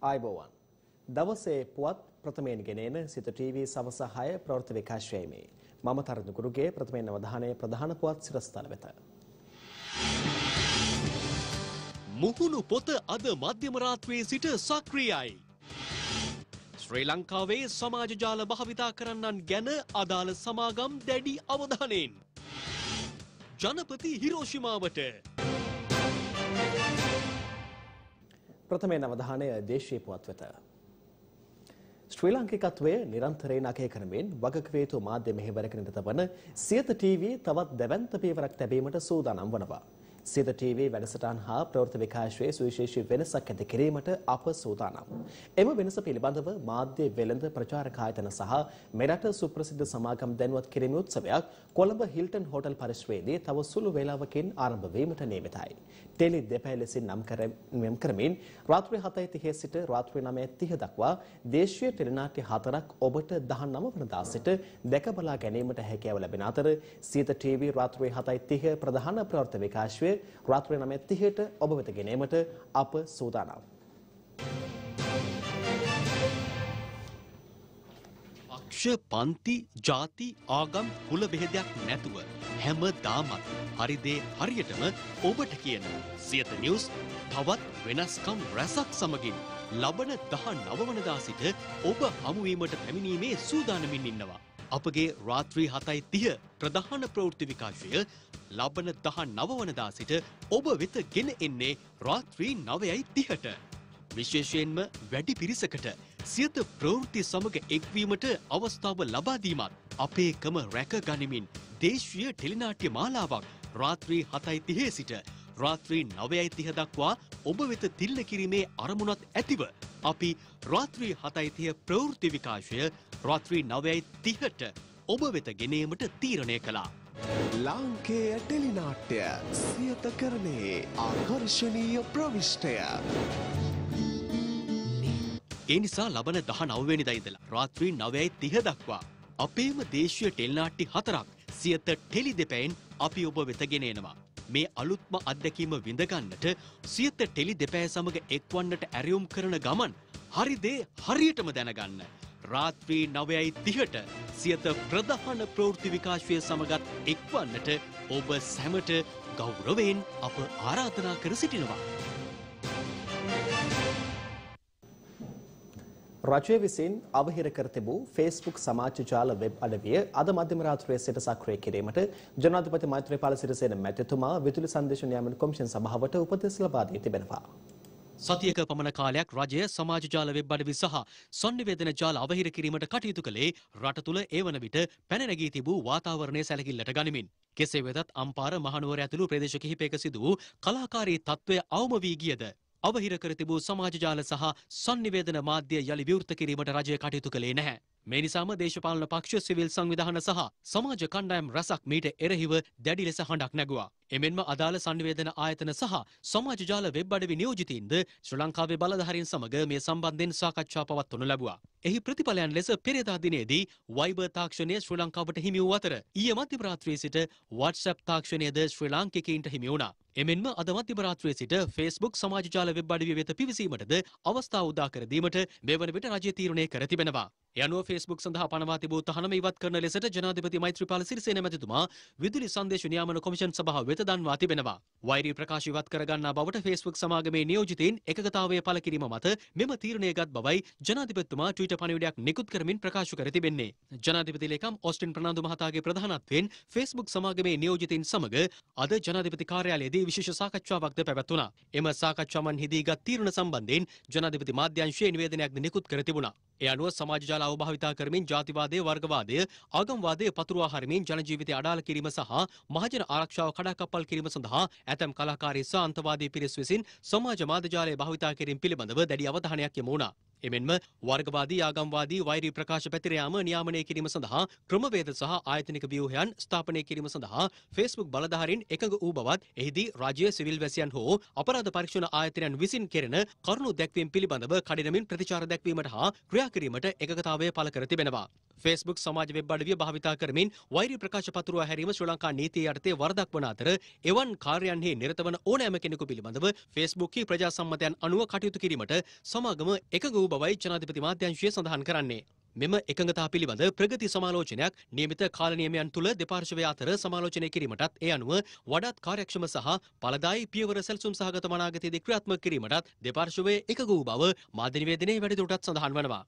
ආයුබෝවන්. දවසේ පුවත් ප්‍රථමයෙන් ගෙනෙන සිත ටීවී සවස 6 ප්‍රවෘත්ති විකාශයයි. මම තරුණ ගුරුගේ ප්‍රථමයෙන් අවධානය ප්‍රධාන පුවත් සිරස්තල වෙත. මුහුණු පොත අද මධ්‍යම රාත්‍රියේ සිට සක්‍රියයි. ශ්‍රී ලංකාවේ සමාජ ජාල භාවිතා කරන්නන් ගැන අදාළ සමාගම් දැඩි අවධානයෙන්. ජනපති හිරෝෂිමාවට ප්‍රථමයෙන් අවධානය දේශීය පුවත් වෙත. ශ්‍රී ලාංකිකත්වයේ නිරන්තරයෙන් අගය කරමින් වගකිව යුතු මාධ්‍ය මෙහෙවරක නිරත වන සියත ටීවී තවත් දැවැන්ත පියවරක් තැබීමට සූදානම් වනවා. සියත ටීවී වැඩසටහන් හා ප්‍රවෘත්ති විකාශයේ සුවිශේෂී වෙනසක් ඇති කිරීමට අප සූදානම්. එම වෙනස පිළිබඳව මාධ්‍ය වෙළඳ ප්‍රචාරක ආයතන සහ මෙරට සුප්‍රසිද්ධ සමාගම් දැනුවත් කිරීමේ උත්සවයක් කොළඹ හිල්ටන් හෝටල් පරිශ්‍රයේදී තව සුළු වේලාවකින් ආරම්භ වීමට නියමිතයි. ටෙලි දෙපැය ලෙසින් නම් කරමින් රාත්‍රී 7:30 සිට රාත්‍රී 9:30 දක්වා දේශීය ටෙලිනාට්‍ය 4ක් ඔබට 19 වනදා සිට දැක බලා ගැනීමට හැකියාව ලැබෙන අතර සියත ටීවී රාත්‍රී 7:30 ප්‍රධාන ප්‍රවෘත්ති විකාශය රාත්‍රී 9:30ට ඔබ වෙත ගෙනීමට අප සූදානම්. පක්ෂ, පන්ති, ජාති, ආගම්, කුල බෙහෙදයක් නැතුව හැමදාමත් හරි දේ හරියටම ඔබට කියන සියත නිවුස් තවත් වෙනස්කම් රැසක් සමගින් ලබන 19 වනදා සිට ඔබ හමු වීමට පැමිණීමේ සූදානමින් ඉන්නවා. අපගේ රාත්‍රී 7:30 ප්‍රධාන ප්‍රවෘත්ති විකාශය ලබන 19 වනදා සිට ඔබ වෙත ගෙන එන්නේ රාත්‍රී 9:30ට. විශේෂයෙන්ම වැඩි පිරිසකට සියත ප්‍රවෘත්ති සමග එක්වීමට අවස්ථාව ලබා දීමත් අපේකම රැක ගනිමින් දේශීය ටෙලිනාට්‍ය මාලාවක් රාත්‍රී 7:30 සිට රාත්‍රී 9:30 දක්වා ඔබ වෙත තිල්ල කිරීමේ අරමුණත් ඇතිව අපි රාත්‍රී 7:30 ප්‍රවෘත්ති විකාශය රාත්‍රී 9:30ට ඔබ වෙත ගෙනීමට තීරණය කළා. ලාංකේය ටෙලිනාට්‍ය සියත කරනේ ආකර්ශනීය ප්‍රවිෂ්ටය. ඒ නිසා ලබන 19 වෙනිදා ඉඳලා රාත්‍රී 9:30 දක්වා අපේම දේශීය ටෙලිනාට්‍ය 4ක් සියත ටෙලි දෙපැයෙන් අපි ඔබ වෙත ගෙන එනවා. මේ අලුත්ම අත්දැකීම විඳ ගන්නට සියත ටෙලි දෙපැය සමග එක්වන්නට ඇරයුම් කරන ගමන් හරි දේ හරියටම දැනගන්න. රාත්‍රී 9:30ට සියත ප්‍රධාන ප්‍රවෘත්ති විකාශය සමගත් එක්වන්නට ඔබ සැමට ගෞරවයෙන් අප ආරාධනා කර සිටිනවා. රජය විසින් අවහිර කර තිබූ Facebook සමාජ ජාල වෙබ් අඩවිය අද මධ්‍යම රාත්‍රියේ සිට සක්‍රිය කිරීමට ජනාධිපති මෛත්‍රීපාල සිරිසේන මැතිතුමා විදුලි සංදේශ නියාමන කොමිෂන් සභාවට උපදෙස් ලබා දී තිබෙනවා. සතියක පමණ කාලයක් රජය සමාජ ජාල වෙබ් අඩවි සහ සංනිවේදන ජාල අවහිර කිරීමට කටයුතු කළේ රට තුළ ඒ වන විට පැන නැගී තිබූ වාතාවරණය සැලකිල්ලට ගනිමින්. කෙසේ වෙතත් අම්පාර මහනුවර ඇතුළු ප්‍රදේශ කිහිපයක සිදු වූ කලාකාරී තත්ත්වය අවම වී ගියද අවහිර කර තිබූ සමාජ ජාල සහ සංනිවේදන මාධ්‍ය යළි විවෘත කිරීමට රජය කටයුතු කළේ නැහැ. මේ නිසාම දේශපාලන පක්ෂ, සිවිල් සංවිධාන සහ සමාජ කණ්ඩායම් රැසක් මීට එරෙහිව දැඩි ලෙස හඬක් නැගුවා. එමෙන්ම අදාළ සංනිවේදන ආයතන සහ සමාජ ජාල වෙබ් අඩවි නියෝජිතයින්ද ශ්‍රී ලංකාවේ බලධාරීන් සමග මේ සම්බන්ධයෙන් සාකච්ඡා පවත්වනු ලැබුවා. එහි ප්‍රතිඵලයන් ලෙස පෙරේදා දිනේදී වයිබර් තාක්ෂණය ශ්‍රී ලංකාවට හිමි වූ අතර ඊයේ මධ්‍යම රාත්‍රියේ සිට WhatsApp තාක්ෂණයද ශ්‍රී ලාංකිකයින්ට හිමි වුණා. එමෙන්ම අද මධ්‍යම රාත්‍රියේ සිට Facebook සමාජ ජාල වෙබ් අඩවිය වෙත පිවිසීමටද අවස්ථාව උදා කර දීමට මේ වන විට රජය තීරණය කර තිබෙනවා. ඒ අනුව Facebook සඳහා පනවා තිබූ තහනම ඉවත් කරන ලෙසට ජනාධිපති මෛත්‍රීපාල සිරිසේන මැතිතුමා විදුලි සංදේශ නියාමන කොමිෂන් සභාව වෙත දන්වා තිබෙනවා. වෛරී ප්‍රකාශ ඉවත් කර ගන්නා බවට Facebook සමාගමේ නියෝජිතයින් එකගතාවය පළ කිරීම මත මෙම තීරණය ගත් බවයි ජනාධිපතිතුමා ට්විටර් පණිවිඩයක් නිකුත් කරමින් ප්‍රකාශ කර තිබෙන්නේ. ජනාධිපති ලේකම් ඔස්ටින් ප්‍රනාන්දු මහතාගේ ප්‍රධානත්වයෙන් Facebook සමාගමේ නියෝජිතයින් සමග අද ජනාධිපති කාර්යාලයේදී විශේෂ සාකච්ඡාවක්ද පැවැත්වුණා. එම සාකච්ඡාවන්හිදී ගත් තීරණ සම්බන්ධයෙන් ජනාධිපති මාධ්‍යංශයේ නිවේදනයක්ද නිකුත් කර තිබුණා. ඒ අනුව සමාජ ජාල අවභාවිතා කරමින් ජාතිවාදය, වර්ගවාදය, ආගම්වාදය පතුරවා හරිමින් ජන ජීවිතය අඩාල කිරීම සහ මහජන ආරක්ෂාව කඩාකප්පල් කිරීම සඳහා ඇතැම් කලාකාරී සහ අන්තවාදී පිරිස් විසින් සමාජ මාධ්‍ය ජාලය භාවිතා කිරීම පිළිබඳව දැඩි අවධානයක් යොමු වුණා. එමෙන්ම වර්ගවාදී, ආගම්වාදී, වෛරී ප්‍රකාශ පැතිර යාම නියාමනය කිරීම සඳහා ක්‍රමවේද සහ ආයතනික ව්‍යුහයන් ස්ථාපනය කිරීම සඳහා Facebook බලධාරීන් එකඟ වූ බවත් එහිදී රාජ්‍ය, සිවිල් වැසියන් හෝ අපරාධ පරීක්ෂණ ආයතනයන් විසින් කෙරෙන කරුණු දැක්වීම පිළිබඳව කඩිනමින් ප්‍රතිචාර දැක්වීමට හා ක්‍රියා කිරීමට එකගතාවය පළ කර තිබෙනවා. Facebook සමාජ වෙබ් අඩවිය භාවිතා කරමින් වෛරී ප්‍රකාශ පතුරවා හැරීම ශ්‍රී ලංකා නීතිය යටතේ වරදක් වන අතර එවන් කාර්යයන්හි නිරත වන ඕනෑම කෙනෙකු පිළිබඳව Facebook හි ප්‍රජා සම්මතයන් අනුව කටයුතු කිරීමට සමාගම එකඟ වූ බවයි ජනාධිපති මාධ්‍යංශය සඳහන් කරන්නේ. මෙම එකඟතා පිළිබඳ ප්‍රගති සමාලෝචනයක් නියමිත කාල නියමයන් තුළ දෙපාර්ශවය අතර සමාලෝචනය කිරීමටත් ඒ අනුව වඩාත් කාර්යක්ෂම සහ ඵලදායී පියවර සැලසුම් සහගත වනාගතයේදී ක්‍රියාත්මක කිරීමටත් දෙපාර්ශවය එකඟ වූ බව මාධ්‍ය නිවේදනයේ වැඩිදුරටත් සඳහන් වනවා.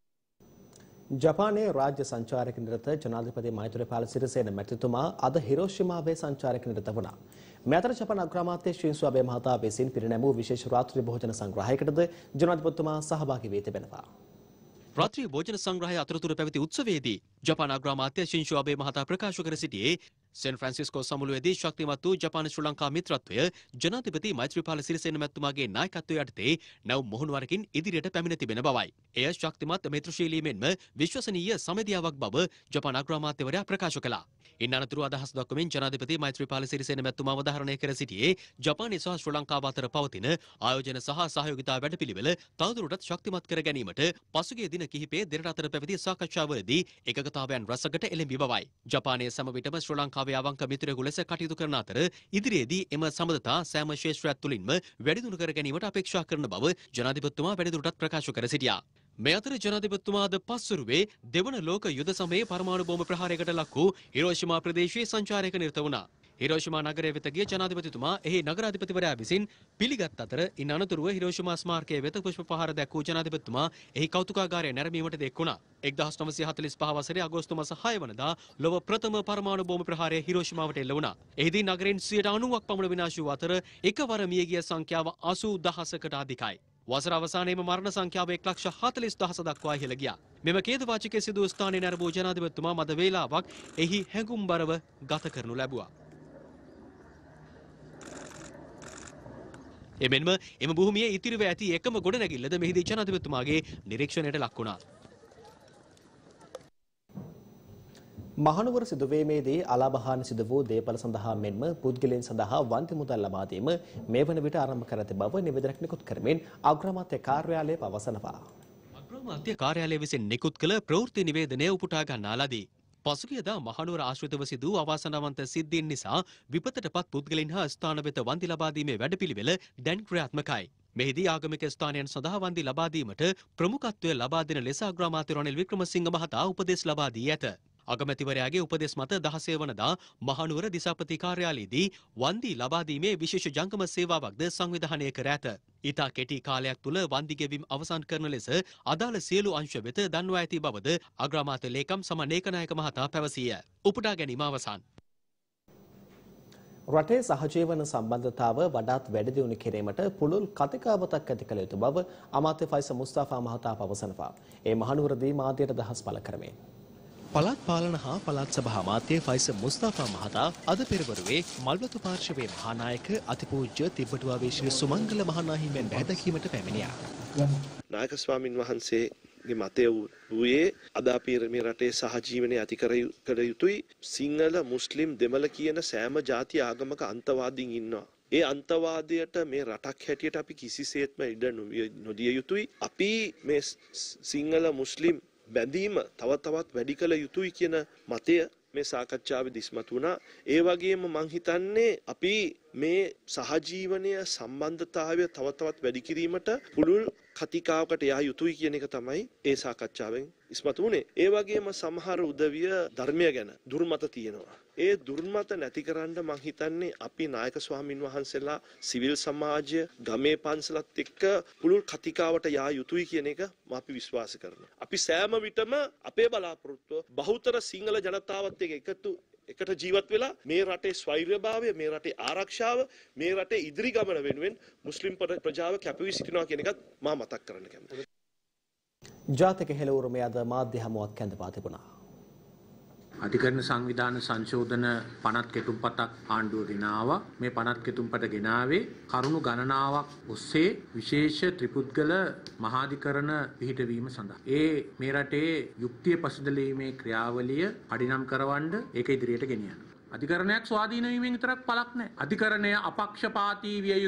ජපානයේ රාජ්‍ය සංචාරක නිරත ජනාධිපති මෛත්‍රීපාල සිරිසේන මැතිතුමා අද හිරෝෂිමාවේ සංචාරක නිරත වුණා. මේ අතර ජපාන අග්‍රාමාත්‍ය ශින්සෝ අබේ මහතා විසින් පිරිනැමූ විශේෂ රාත්‍රී භෝජන සංග්‍රහයකටද ජනාධිපතිතුමා සහභාගී වී තිබෙනවා. රාත්‍රී භෝජන සංග්‍රහය අතරතුර පැවති උත්සවයේදී ජපාන අග්‍රාමාත්‍ය ශින්සෝ අබේ මහතා ප්‍රකාශ කර සිටියේ සෑන් ෆ්‍රැන්සිස්කෝ සමුළුවේදී ශක්තිමත් වූ ජපාන ශ්‍රී ලංකා මිත්‍රත්වය ජනාධිපති මෛත්‍රීපාල සිරිසේන මැතිතුමාගේ නායකත්වය යටතේ නව මුහුණුවරකින් ඉදිරියට පැමිණ තිබෙන බවයි. එය ශක්තිමත් මිත්‍රශීලී මෙන්ම විශ්වසනීය සමෙදියාවක් බව ජපාන අග්‍රාමාත්‍යවරයා ප්‍රකාශ කළා. ඉන් අනතුරු අදහස් දක්වමින් ජනාධිපති මෛත්‍රීපාල සිරිසේන මැතිතුමා අවධාරණය කර සිටියේ ජපානය සහ ශ්‍රී ලංකාව අතර පවතින ආයෝජන සහ සහයෝගිතා වැඩපිළිවෙල තවදුරටත් ශක්තිමත් කර ගැනීමට පසුගිය දින කිහිපයේ දෙරට අතර පැවති සාකච්ඡාවලදී එකගතාවයන් රසකට එළඹි බවයි. ජපානයේ සම විටම ශ්‍රී ලංකාවේ අවංක මිත්‍රයෙකු ලෙස කටයුතු කරන අතර ඉදිරියේදී එම සමගතා සෑම ශේෂ්ත්‍රයක් තුළින්ම වැඩිදියුණු කර ගැනීමට අපේක්ෂා කරන බව ජනාධිපතිතුමා වැඩිදුරටත් ප්‍රකාශ කර සිටියා. මේ අතර ජනාධිපතිතුමා අද පස්වරුවේ දෙවන ලෝක යුද සමයේ පරමාණු බෝම්බ ප්‍රහාරයකට ලක් වූ හිරෝෂිමා ප්‍රදේශයේ සංචාරයක නිරත වුණා. හිරෝෂිමා නගරය වෙත ගිය ජනාධිපතිතුමා එහි නගරාධිපතිවරයා විසින් පිළිගත් අතර ඉන් අනතුරුව හිරෝෂිමා ස්මාරකයේ වෙත පුෂ්ප පහර දැක්වූ ජනාධිපතිතුමා එහි කෞතුකාගාරය නැරඹීමට එක් වුණා. 1945 වසරේ අගෝස්තු මාස 6 වනදා ලොව ප්‍රථම පරමාණු බෝම්බ ප්‍රහාරය හිරෝෂිමාවට එල්ල වුණා. එහිදී නගරෙන් 90ක් පමණ විනාශ වූ අතර එකවර මියගිය සංඛ්‍යාව 80000කට අධිකයි. වසර අවසානයේම මරණ සංඛ්‍යාව 1,40,000 දක්වා ඉහළ ගියා. මෙම ඛේදවාචකයේ සිදු ස්ථානයේ නැරඹූ ජනාධිපතිතුමා මද වේලාවක් එහි හැඟුම්බරව ගත කරනු ලැබුවා. එමෙන්ම එම භූමියේ ඉතිරිව ඇති එකම ගොඩනැගිල්ලද මෙහිදී ජනාධිපතිතුමාගේ නිරීක්ෂණයට ලක් වුණා. මහනුවර සිදුවීමේදී අලාභහානි සිදු වූ දේපල සඳහා මෙන්ම පුද්ගලයන් සඳහා වන්ති මුදල් ලබා දීම මේ වන විට ආරම්භ කර ඇති බව නිවේදනයක් නිකුත් කරමින් අග්‍රාමාත්‍ය කාර්යාලය පවසනවා. අග්‍රාමාත්‍ය කාර්යාලය විසින් නිකුත් කළ ප්‍රවෘත්ති නිවේදනය උපුටා ගන්නා ලදී. පසුගියදා මහනුවර ආශ්‍රිතව සිදු අවාසනාවන්ත සිද්ධීන් නිසා විපතටපත් පුද්ගලයන් හා ස්ථාන වෙත වන්දි ලබා දීමේ වැඩපිළිවෙල දැන් ක්‍රියාත්මකයි. මෙහිදී ආගමික ස්ථානයන් සඳහා වන්දි ලබා දීමට ප්‍රමුඛත්වය ලබා දෙන ලෙස අග්‍රාමාත්‍ය රනිල් වික්‍රමසිංහ මහතා උපදෙස් ලබා දී ඇත. අගමැතිවරයාගේ උපදෙස් මත 16 වනදා මහනුවර දිසාපති කාර්යාලයේදී වන්දි ලබා දීමේ විශේෂ ජංගම සේවාවක්ද සංවිධානය කර ඇත. ඉතා කෙටි කාලයක් තුළ වන්දි ගෙවීම අවසන් කරන ලෙස අදාළ සියලු අංශ වෙත දන්වා ඇති බවද අග්‍රාමාත්‍ය ලේකම් සමන් ඒකනායක මහතා පැවසීය. උපුටා ගැනීම අවසන්. රටේ සහජීවන සම්බන්ධතාව වඩාත් වැඩි දියුණු කිරීමට පුළුල් කතිකාවතක් ඇති කළ යුතු බව අමාත්‍ය ෆයිස මුස්තාෆා මහතා පවසනවා. ඒ මහනුවරදී මාධ්‍යට දහස් පළ කරමින් පළාත් පාලන හා පළාත් සභා අමාත්‍ය ෆයිස මුස්තාෆා මහතා අද පෙරවරුවේ මල්වතු පාර්ශවයේ මහානායක අතිපූජ්‍ය තිබ්බටුවාවේ ශ්‍රී සුමංගල මහානාහිමියන් බැහැදකීමට පැමිණියා. නායක ස්වාමින් වහන්සේගේ මතය වූයේ අද අපි මේ රටේ සහජීවනය ඇති කළ යුතුයි. සිංහල මුස්ලිම් දෙමළ කියන සෑම ජාති ආගමක අන්තවාදීන් ඉන්නවා. ඒ අන්තවාදයට මේ රටක් හැටියට අපි කිසිසේත්ම ඉඩ නොදිය යුතුයි. අපි මේ සිංහල මුස්ලිම් බැඳීම තව තවත් වැඩි කළ යුතුයි කියන මතය මේ සාකච්ඡාවේ දිස්මතු වුණා. ඒ වගේම මං හිතන්නේ අපි මේ සහජීවනය සම්බන්ධතාවය තව තවත් වැඩි කිරීමට පුළුල් කතිකාවකට යා යුතුයි කියන එක තමයි ඒ සාකච්ඡාවෙන් ඉස්මතු වුණේ. ඒ වගේම සමහර උදවිය ධර්මය ගැන දුර්මත තියෙනවා. ඒ දුර්මත නැතිකරන්න මං හිතන්නේ අපි නායක ස්වාමින් වහන්සේලා සිවිල් සමාජය ගමේ පන්සලත් එක්ක පුළුල් කතිකාවට යා යුතුයි කියන එක අපි විශ්වාස කරනවා. අපි සෑම විටම අපේ බලාපොරොත්තුව බහුතර සිංහල ජනතාවත් එකට ජීවත් වෙලා මේ රටේ ස්වෛරභාවය, මේ රටේ ආරක්ෂාව, මේ රටේ ඉදිරි ගමන වෙනුවෙන් මුස්ලිම් ප්‍රජාව කැපවී සිටිනවා කියන එකත් මා මතක් කරන්න කැමතියි. ජාතික හෙළ උරුමය අද මාධ්‍ය හමුවක් කැඳවා තිබුණා. අධිකරණ සංවිධාන සංශෝධන 50 කෙටුම්පතක් ආණ්ඩුව ගෙනාවා. මේ 50 කෙටුම්පත ගෙනාවේ කරුණු ගණනාවක් ඔස්සේ විශේෂ ත්‍රිපුද්ගල මහාධිකරණ පිහිටවීම සඳහා. මේ රටේ යුක්තිය පසුදලීමේ ක්‍රියාවලිය පරිණාම කරවන්න ඒක ඉදිරියට ගෙනියනවා. අධිකරණයක් ස්වාධීන වීමෙන් විතරක් පළක් නැහැ. අධිකරණය අපක්ෂපාතී විය යුතුයි.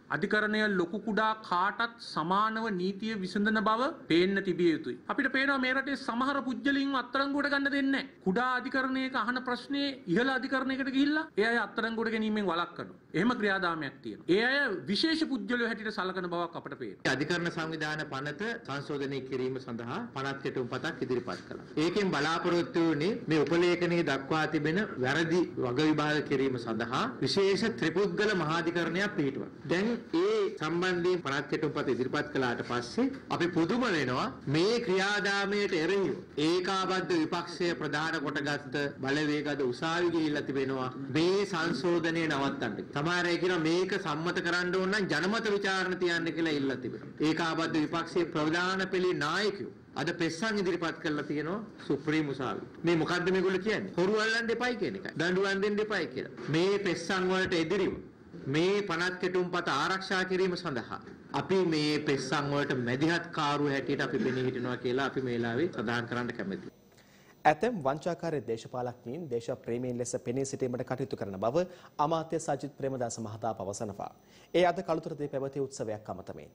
අධිකරණය ලොකු කුඩා කාටත් සමානව නීතිය විසඳන බව පේන්න තිබිය යුතුයි. අපිට පේනවා මේ රටේ සමහර පුජ්‍යලින්ව අත්අඩංගුවට ගන්න දෙන්නේ නැහැ. කුඩා අධිකරණයක අහන ප්‍රශ්නේ ඉහළ අධිකරණයකට ගිහිල්ලා ඒ අය අත්අඩංගුවට ගැනීමෙන් වළක්වනවා. එහෙම ක්‍රියාදාමයක් තියෙනවා. ඒ අය විශේෂ පුජ්‍යලයෝ හැටියට සලකන බවක් අපට පේනවා. අධිකරණ සංවිධාන පනත සංශෝධනය කිරීම සඳහා පනත් කෙටුම්පතක් ඉදිරිපත් කළා. ඒකෙන් බලාපොරොත්තු වුණේ මේ උපලේඛනයේ දක්වා තිබෙන වැරදි වග විභාග කිරීම සඳහා විශේෂ ත්‍රිපුද්ගල මහාධිකරණයක් පිහිටුවා. දැන් ඒ සම්බන්ධයෙන් පනත් කෙටුම්පත ඉදිරිපත් කළාට පස්සේ අපි පුදුම වෙනවා මේ ක්‍රියාදාමයට එරෙහිව ඒකාබද්ධ විපක්ෂය ප්‍රධාන කොටගත් බලවේගද උසාවි ගිහිල්ලා තිබෙනවා මේ සංශෝධනය නවත්තන්න. සමහර අය කියනවා මේක සම්මත කරන්න ඕන නම් ජනමත විචාරණ තියන්න කියලා ඉල්ලලා තිබෙනවා. ඒකාබද්ධ විපක්ෂයේ ප්‍රධාන පෙළේ නායකයෝ අද පෙස්සන් ඉදිරිපත් කරලා තියෙනවා සුප්‍රීම උසාවි. මේ මොකද්ද මේගොල්ලෝ කියන්නේ? හොරු අල්ලන්න දෙපයි කියන එකයි. දඬුවම් දෙන්න දෙපයි කියලා. මේ පෙස්සන් වලට එදිරිව මේ පනත් කෙටුම්පත ආරක්ෂා කිරීම සඳහා අපි මේ පෙස්සන් වලට මැදිහත් කාරු හැටියට අපි පෙනී හිටිනවා කියලා අපි මේ වෙලාවේ සඳහන් කරන්න කැමතියි. ඇතැම් වංචාකාරී දේශපාලඥයින් දේශප්‍රේමීන් ලෙස පෙනී සිටීමට කටයුතු කරන බව අමාත්‍ය සජිත් ප්‍රේමදාස මහතා පවසනවා. ඒ අද කළුතරදී පැවති උත්සවයක් අමතමින්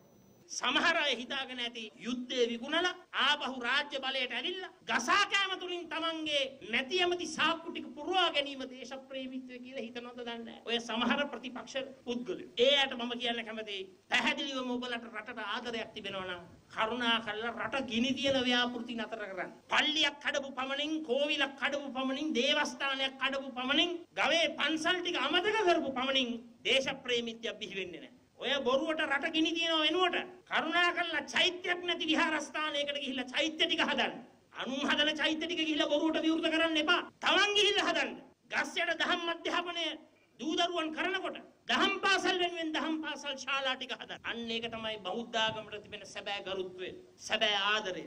සමහර අය හිතාගෙන ඇති යුද්ධේ විකුණලා ආපහු රාජ්‍ය බලයට ඇවිල්ලා ගසා කෑම තුලින් තමන්ගේ නැති යමති සාක්කු ටික පුරවා ගැනීම දේශප්‍රේමීත්වය කියලා හිතනවද දන්නේ නැහැ. ඔය සමහර ප්‍රතිපක්ෂ පුද්ගලයෝ. ඒකට මම කියන්න කැමතියි පැහැදිලිවම ඔබලට රටට ආදරයක් තිබෙනවා නම් කරුණාකරලා රට ගිනි තියන ව්‍යාපෘති නතර කරන්න. පල්ලියක් කඩපු පමණින්, කෝවිලක් කඩපු පමණින්, දේවස්ථානයක් කඩපු පමණින්, ගවේ පන්සල් ටික අමතක කරපු පමණින් දේශප්‍රේමීත්වය බිහි වෙන්නේ නැහැ. ඔය බොරුවට රට ගිනි තියනව වෙනුවට කරුණාකරලා චෛත්‍යයක් නැති විහාරස්ථානයකට ගිහිල්ලා චෛත්‍ය ටික හදන්න. අනුන් හදන චෛත්‍ය ටික ගිහිල්ලා බොරුවට විවෘත කරන්න එපා. තමන් ගිහිල්ලා හදන්න. ගස්යට දහම් අධ්‍යාපනය දූදරුවන් කරනකොට දහම් පාසල් වෙනුවෙන් දහම් පාසල් ශාලා ටික හදන්න. අන්න ඒක තමයි බෞද්ධ ආගමට තිබෙන සැබෑ ගරුත්වය, සැබෑ ආදරය.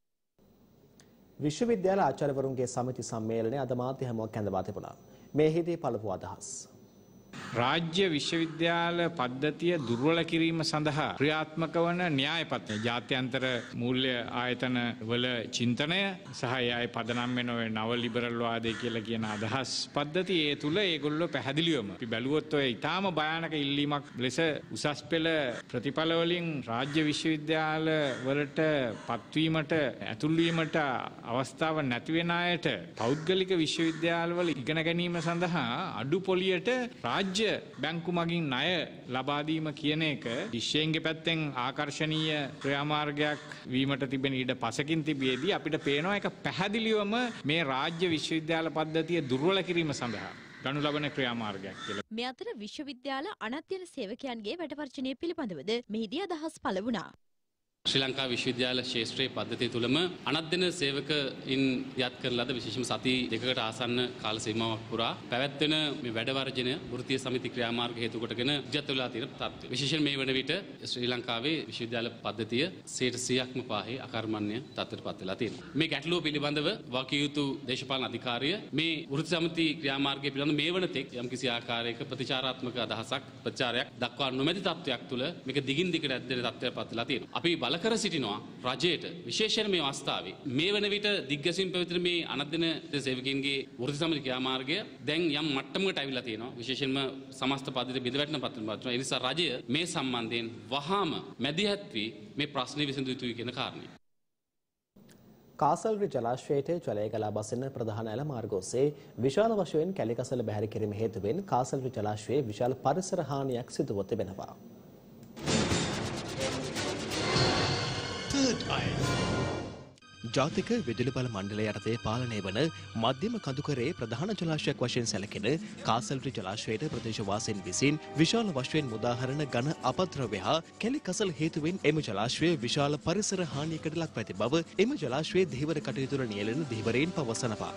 විශ්වවිද්‍යාල ආචාර්යවරුන්ගේ සමිති සම්මේලනය අද මාධ්‍ය හමුවක් ඇඳවා තිබුණා. මේහිදී පළමු අදහස්. රාජ්‍ය විශ්වවිද්‍යාල පද්ධතිය දුර්වල කිරීම සඳහා ක්‍රියාත්මක වන න්‍යායපත්‍රය ජාත්‍යන්තර මූල්‍ය ආයතන වල චින්තනය සහ ඒ පදනම් වෙන ඔය නව ලිබරල් වාදය කියලා කියන අදහස් පද්ධතිය ඒ තුල ඒගොල්ලෝ පැහැදිලිවම අපි බැලුවොත් ඔය ඊටාම භයානක ඉල්ලීමක් ලෙස උසස් පෙළ ප්‍රතිඵල වලින් රාජ්‍ය විශ්වවිද්‍යාල වලට පත්වීමට ඇතුල් වීමට අවස්ථාව නැති වෙන අයට පෞද්ගලික විශ්වවිද්‍යාල වල ඉගෙන ගැනීම සඳහා අඩු පොලියට රාජ්‍ය බැංකු මගින් ණය ලබා දීම කියන එක විශ්වයෙන්ගේ පැත්තෙන් ආකර්ශනීය ක්‍රියාමාර්ගයක් වීමට තිබෙන ඉඩ පසකින් තිබියදී අපිට පේනවා ඒක පැහැදිලිවම මේ රාජ්‍ය විශ්වවිද්‍යාල පද්ධතිය දුර්වල කිරීම සඳහා ගනු ලබන ක්‍රියාමාර්ගයක් කියලා. මේ අතර විශ්වවිද්‍යාල අනධ්‍යයන සේවකයන්ගේ වැඩවර්ජනය පිළිබඳවද මෙහිදී අදහස් පළ වුණා. ශ්‍රී ලංකා විශ්වවිද්‍යාල ශාස්ත්‍රීය පද්ධතිය තුළම අනධ්‍යයන සේවකයින් යත් කරන ලද විශේෂම සති දෙකකට ආසන්න කාල සීමාවක් පුරා පැවැත්වෙන මේ වැඩ වර්ජනය වෘත්තීය සමිති ක්‍රියාමාර්ග හේතු කොටගෙන විජත් වෙලා තියෙන තත්ත්වය. විශේෂයෙන් මේ වන විට ශ්‍රී ලංකාවේ විශ්වවිද්‍යාල පද්ධතිය 100%ක්ම පාහේ අකර්මණ්‍ය තත්ත්වයටපත් වෙලා තියෙනවා. මේ ගැටලුව පිළිබඳව වකිය යුතු දේශපාලන අධිකාරිය මේ වෘත්තීය සමිති ක්‍රියාමාර්ගය පිළිබඳව මේ වන තෙක් යම්කිසි ආකාරයක ප්‍රතිචාරාත්මක අදහසක් ප්‍රචාරයක් දක්වා නොමැති තත්ත්වයක් තුළ මේක දිගින් දිගට ඇද්දෙන තත්ත්වයටපත් වෙලා තියෙනවා. අපි කර සිටිනවා රජයට විශේෂයෙන් මේ අවස්ථාවේ මේ වන විට දිග්ගැසීම් පැවැත්වෙන මේ අනධ්‍යයන සේවකයන්ගේ වෘත්ති සමිති ක්‍රියාමාර්ගය දැන් යම් මට්ටමකට අවිලා තියෙනවා. විශේෂයෙන්ම සමස්ත පද්ධතිය බිඳවැටෙන පත්‍රය. ඒ නිසා රජය මේ සම්බන්ධයෙන් වහාම මැදිහත් වී මේ ප්‍රශ්නේ විසඳ යුතුයි කියන කාරණේ. කාසල්රි ජලාශයට ජලය ගලා බසින ප්‍රධාන ඇල මාර්ග ඔස්සේ විශාල වශයෙන් කැලිකසල බැහැර කිරීම හේතුවෙන් කාසල්රි ජලාශයේ විශාල පරිසර හානියක් සිදුව තිබෙනවා. ජාතික විදුලි බල මණ්ඩලය යටතේ පාලනය වන මධ්‍යම කඳුකරේ ප්‍රධාන ජලාශයක් වශයෙන් සැලකෙන කාසල්රි ජලාශයට ප්‍රදේශවාසීන් විසින් විශාල වශයෙන් මුදාහරණ ඝන අපද්‍රව්‍ය හා කැලි කසල් හේතුවෙන් එම ජලාශය විශාල පරිසර හානියකට ලක් ඇති බව එම ජලාශයේ ධීවර කටයුතු නියැලෙන ධීවරයින් පවසනවා.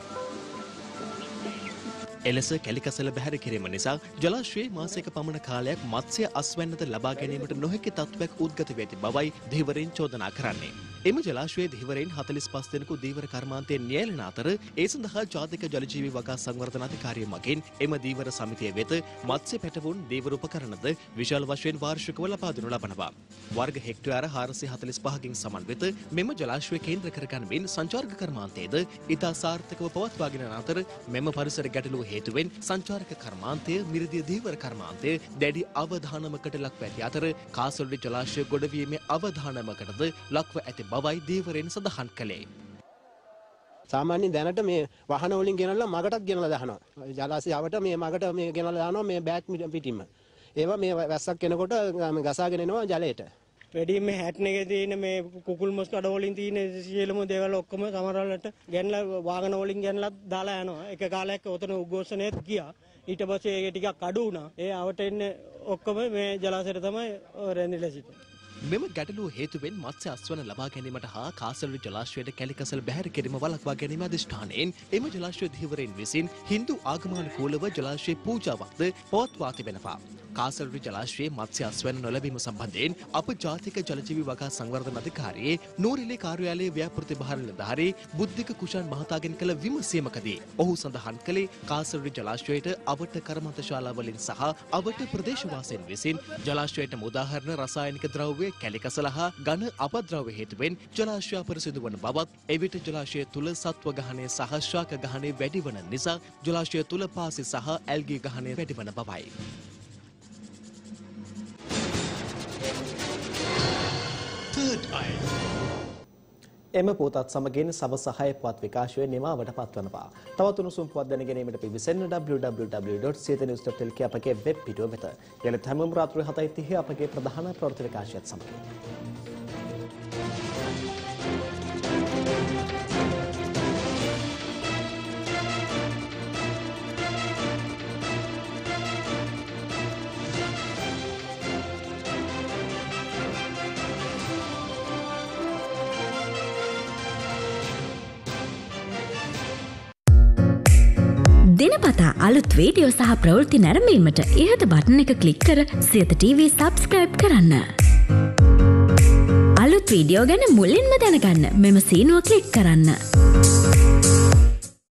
එලෙස කැලිකසල බැහැර කිරීම නිසා ජලාශයේ මාසයක පමණ කාලයක් මත්ස්‍ය අස්වැන්නද ලබා ගැනීමට නොහැකි තත්ත්වයක් උද්ගත වී ඇති බවයි ධීවරයින් චෝදනා කරන්නේ. එම ජලාශයේ ධීවරයෙන් 45 දෙනෙකු ධීවර කර්මාන්තයෙන් නියැලෙන අතර ඒ සඳහා ජාතික ජලජීවී වගා සංවර්ධන අධිකාරිය මගින් එම ධීවර සමිතිය වෙත මත්ස්‍ය පැටවුන් ධීවර උපකරණද විශාල වශයෙන් වාර්ෂිකව ලබා දෙනු ලබනවා. වර්ග හෙක්ටයාර 445කින් සමන්විත මෙම ජලාශය කේන්ද්‍ර කරගනිමින් සංචාරක කර්මාන්තයේද ඉතා සාර්ථකව පවත්වාගෙන යන අතර මෙම පරිසර ගැටලුව හේතුවෙන් සංචාරක කර්මාන්තය මිරිදිය ධීවර කර්මාන්තය දැඩි අවධානමකට ලක්ව ඇති අතර කාසොල්ඩි ජලාශය ගොඩවීමේ අවධානමකටද ලක්ව ඇති බවයි ධීවරයෙන් සඳහන් කළේ. සාමාන්‍යයෙන් දැනට මේ වාහන වලින් ගෙනල්ලා මගටත් ගෙනල්ලා දානවා. ජලාශයට මේ මගට මේ ගෙනල්ලා දානවා මේ බෑග් පිටින්ම. ඒවා මේ වැස්සක් කෙනකොට ගසාගෙන එනවා ජලයට. වැඩිම හැට්න එකේ තියෙන මේ කුකුල් මොස් කඩ වලින් තියෙන සියලුම දේවල් ඔක්කොම සමහරවලට ගෙනලා වාහන වලින් ගෙනලා දාලා යනවා. එක කාලයක් ඔතන උද්ඝෝෂණයත් ගියා. ඊට පස්සේ ඒක ටිකක් අඩු වුණා. ඒ අවට එන්නේ ඔක්කොම මේ ජලාශයට තමයි රැඳිලා සිටින්නේ. මෙම ගැටලුව හේතුවෙන් මත්ස්‍ය අස්වන ලබා ගැනීමට හා කාසල්වි ජලාශයට කැලිකසල් බැහැර කිරීම වළක්වා ගැනීම අධිෂ්ඨානයෙන් එම ජලාශය ධීවරයෙන් විසින් හින්දු ආගමනුකූලව ජලාශයේ පූජාවක්ද පවත්වා තිබෙනවා. කාසල්වි ජලාශයේ මත්ස්‍ය අස්වැන්න නොලැබීම සම්බන්ධයෙන් අප ජාතික ජලජීවී වගා සංවර්ධන අධිකාරියේ නූරිලේ කාර්යාලයේ ව්‍යාපෘති භාර නිලධාරී බුද්ධික කුෂාන් මහතාගෙන් කළ විමසීමකදී ඔහු සඳහන් කළේ කාසල්වි ජලාශයට අවට කර්මාන්ත ශාලාවලින් සහ අවට ප්‍රදේශවාසීන් විසින් ජලාශයට උදාහරණ රසායනික ද්‍රව්‍ය කැලිකසල හා ඝන අපද්‍රව්‍ය හේතුවෙන් ජලාශය අපිරිසිදු වන බවත් එවිට ජලාශය තුල සත්ව ගහනය සහ ශාක ගහනය වැඩි වන නිසා ජලාශය තුල පාසි සහ ඇල්ගී ගහනය වැඩි වන බවයි. එම පුවතත් සමගින් සවස 6 පුවත් විකාශය නිමාවට පත්වනවා. තවත් උණුසුම් පුවත් දැන ගැනීමට පිවිසෙන්න www.siethanews.lk අපගේ වෙබ් පිටුව වෙත. යලිත් හැමෝම රාත්‍රී 7:30 අපගේ ප්‍රධාන ප්‍රවෘත්ති විකාශයත් සමගින්. දිනපතා අලුත් වීඩියෝ සහ ප්‍රවෘත්ති නැරඹීමට ඉහත බටන් එක ක්ලික් කර සියත TV සබස්ක්‍රයිබ් කරන්න. අලුත් වීඩියෝ ගැන මුලින්ම දැනගන්න මෙම සීනුව ක්ලික් කරන්න.